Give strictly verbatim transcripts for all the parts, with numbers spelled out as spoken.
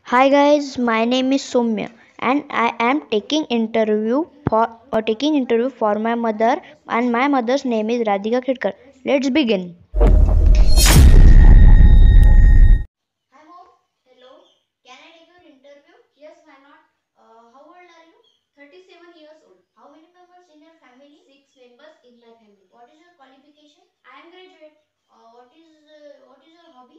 Hi guys, my name is Soumya and I am taking interview for or taking interview for my mother and my mother's name is Radhika Khedakar. Let's begin. Hi mom, hello. Can I take your interview? Yes, why not? Uh, how old are you? thirty-seven years old. How many members in your family? Six members in my family. What is your qualification? I am graduate. Uh, what is uh, what is your hobby?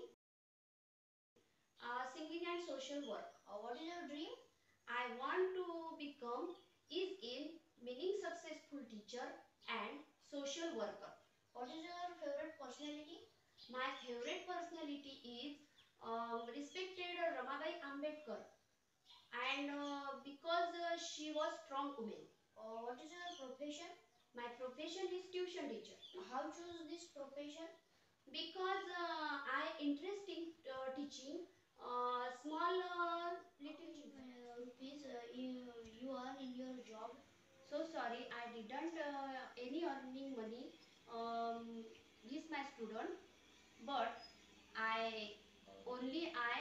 Uh, singing and social work. Uh, what is your dream? I want to become is in meaning successful teacher and social worker. What is your favorite personality? My favorite personality is um, respected Ramabai Ambedkar, and uh, because uh, she was strong woman. Uh, what is your profession? My profession is tuition teacher. How choose this profession? Because uh, I interest in uh, teaching uh, small uh, little children. Uh, rupees uh, you, you earn in your job? So sorry, I didn't uh, any earning money. Um, he's my student, but I only I